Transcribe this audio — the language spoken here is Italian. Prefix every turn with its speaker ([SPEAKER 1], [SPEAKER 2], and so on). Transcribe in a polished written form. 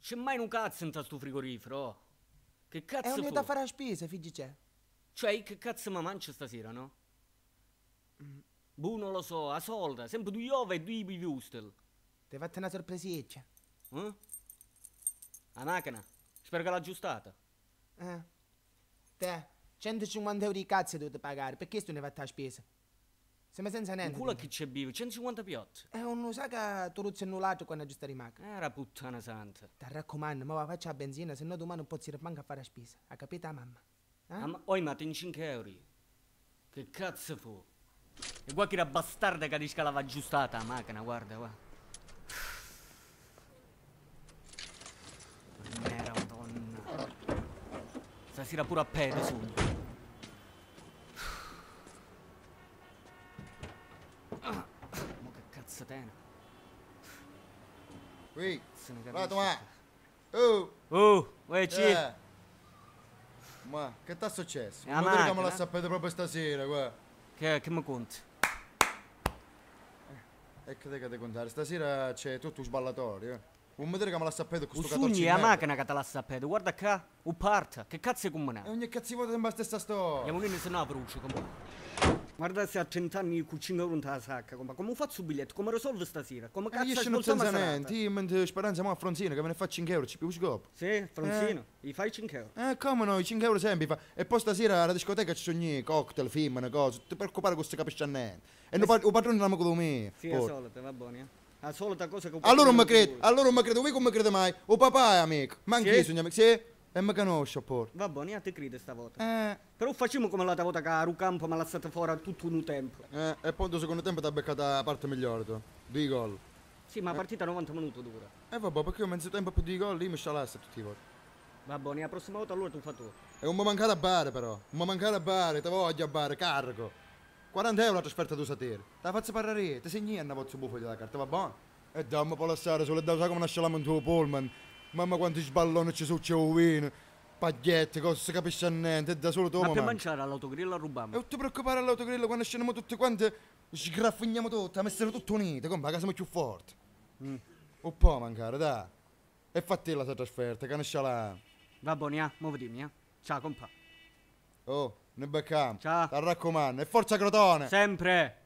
[SPEAKER 1] C'è mai un cazzo in sto frigorifero? Oh. Che cazzo
[SPEAKER 2] È un'età
[SPEAKER 1] fu?
[SPEAKER 2] a fare la spesa, figli c'è.
[SPEAKER 1] Cioè, che cazzo mi mangio stasera, no? Boh, non lo so, a solda, sempre due uova e due wurstel.
[SPEAKER 2] Ti hai fatto una sorpresiccia.
[SPEAKER 1] Eh? La macchina? Spero che l'ha aggiustata.
[SPEAKER 2] Te, 150 euro di cazzo dovete pagare, perché tu ne hai fatto la spesa? Siamo senza
[SPEAKER 1] Un
[SPEAKER 2] niente.
[SPEAKER 1] culo a chi c'è vivo, 150 piotti.
[SPEAKER 2] Non sa che tu ruzzi annullato quando aggiustare la macchina.
[SPEAKER 1] Era puttana santa.
[SPEAKER 2] Ti raccomando, ma va faccia la benzina, se no domani non posso manco a fare la spesa. Ha capito la mamma?
[SPEAKER 1] Oi, ma ten 5 euro. Che cazzo fu? E qua che era bastarda che dice che l'aveva aggiustata la macchina, guarda, guarda. Mera madonna. Stasera pure a pedo sogno. Ma che cazzo tene?
[SPEAKER 3] Qui,
[SPEAKER 1] Se ne
[SPEAKER 3] guarda
[SPEAKER 1] capisce.
[SPEAKER 3] ma.
[SPEAKER 1] Uè, ci.
[SPEAKER 3] Ma che t'è successo?
[SPEAKER 1] La
[SPEAKER 3] Ma vedi che me
[SPEAKER 1] macchina?
[SPEAKER 3] la sapete proprio stasera, qua.
[SPEAKER 1] Che mi conti?
[SPEAKER 3] E che devi contare? Stasera c'è tutto un sballatorio, Non mi dire che me la sapete con
[SPEAKER 1] Un
[SPEAKER 3] sto
[SPEAKER 1] sogno è la
[SPEAKER 3] 14
[SPEAKER 1] macchina che te la sapete, guarda qua. Un parta, che cazzo è
[SPEAKER 3] E
[SPEAKER 1] comunale?
[SPEAKER 3] ogni cazzo sembra stessa storia.
[SPEAKER 1] Andiamo lì se no la brucio, compa. Guarda se a 30 anni con 5 euro in la sacca, compa. Come faccio il biglietto? Come risolvo stasera? Come
[SPEAKER 3] E
[SPEAKER 1] cazzo
[SPEAKER 3] io
[SPEAKER 1] svolgiamo
[SPEAKER 3] senza
[SPEAKER 1] la
[SPEAKER 3] niente,
[SPEAKER 1] serata?
[SPEAKER 3] io mentre speranza mo a Fronzino che me ne fa 5 euro, ci più scopo.
[SPEAKER 1] Sì, Fronzino, gli fai 5 euro.
[SPEAKER 3] Come no, i 5 euro sempre fa. E poi stasera alla discoteca ci sono i cocktail, film, una cosa. Non ti preoccupare che si capisce niente. E il padrone è amico me.
[SPEAKER 1] Sì, è solita, va bene. La solita cosa che...
[SPEAKER 3] Allora non mi credi, allora non mi credi, voi come crede mai? O papà è amico, ma anche
[SPEAKER 1] Sì?
[SPEAKER 3] io sono amico, sì? E mi conosco pure.
[SPEAKER 1] Va bene, io ti credo stavolta. Però facciamo come l'altra volta che a Rucampo mi ha lasciato fuori tutto un tempo.
[SPEAKER 3] E poi il secondo tempo ti ha beccata la parte migliore tu. 2 gol.
[SPEAKER 1] Sì, ma la partita 90 minuti dura.
[SPEAKER 3] E vabbè, perché io mezzo tempo più di gol lì mi scialassa tutti i volte.
[SPEAKER 1] Va bene, la prossima volta allora tu fai tu.
[SPEAKER 3] E non mi mancare a bare però, non mi mancare a bare, te voglio a bare, carico. 40 euro la trasferta tu satire. Te la faccio parlare, ti segni una volta buffo della carta, va bene? E dammi può lasciare solo da come nasciamo in tuo pullman. Mamma quanti sballoni ci sono, c'è un vino. Paglietti, cosa si capisce niente, è da solo tu
[SPEAKER 1] Ma per
[SPEAKER 3] manca.
[SPEAKER 1] mangiare all'autogrill a
[SPEAKER 3] E
[SPEAKER 1] rubamo.
[SPEAKER 3] non ti preoccupare all'autogrill quando scendiamo tutti quanti, sgraffigniamo tutto, a essere tutti uniti, come che siamo più forti. Un po' mancare, dai. E fatti la tua trasferta, che ne sciala.
[SPEAKER 1] Va bene, mo vediamo, Ciao, compa.
[SPEAKER 3] Oh, ne becchiamo.
[SPEAKER 1] Ciao.
[SPEAKER 3] Ti raccomando, e forza Crotone!
[SPEAKER 1] Sempre!